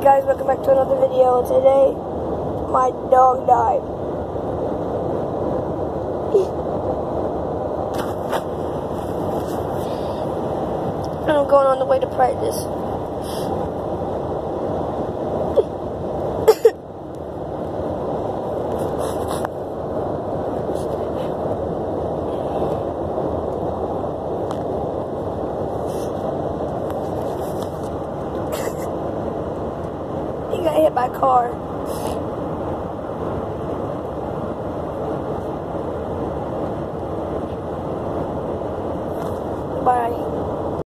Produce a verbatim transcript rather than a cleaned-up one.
Guys, welcome back to another video. Today, my dog died. And I'm going on the way to practice. He got hit by a car. Bye.